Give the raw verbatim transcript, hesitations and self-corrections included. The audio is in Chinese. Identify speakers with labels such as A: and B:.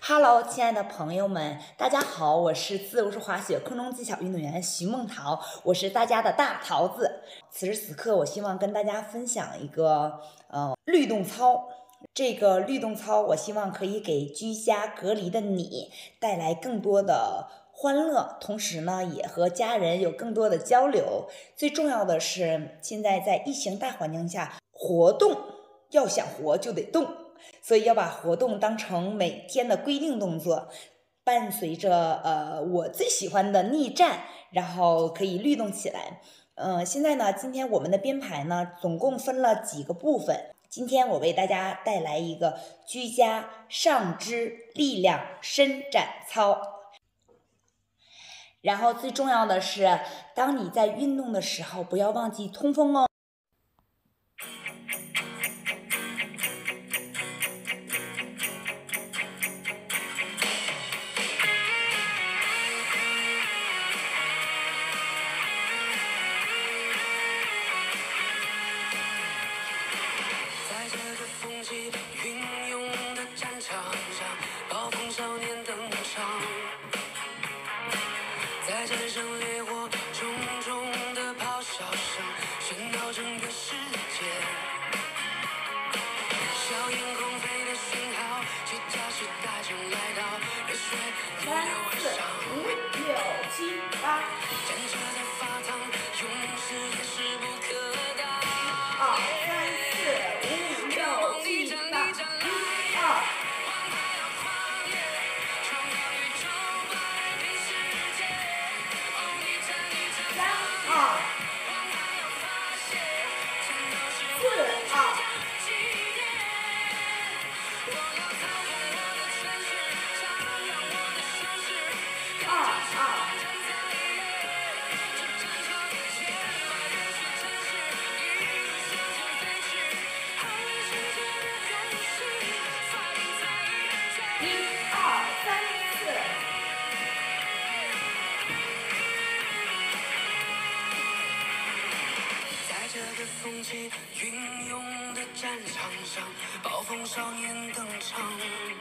A: Hello，亲爱的朋友们，大家好，我是自由式滑雪空中技巧运动员徐梦桃，我是大家的大桃子。此时此刻，我希望跟大家分享一个呃律动操。这个律动操，我希望可以给居家隔离的你带来更多的欢乐，同时呢，也和家人有更多的交流。最重要的是，现在在疫情大环境下，活动要想活就得动。所以要把活动当成每天的规定动作，伴随着呃我最喜欢的逆站，然后可以律动起来。呃，现在呢，今天我们的编排呢，总共分了几个部分。今天我为大家带来一个居家上肢力量伸展操。然后最重要的是，当你在运动的时候，不要忘记通风哦。
B: 在这声烈火重重的咆哮声，喧闹整个世界。小鹰空飞的讯号，机甲时代正来到，热血逆流而上。
A: 五六七八，
B: 战车在发烫，勇士也势不可挡。
A: 二三四五六七八，一二。
B: 风起云涌的战场上，暴风少年登场。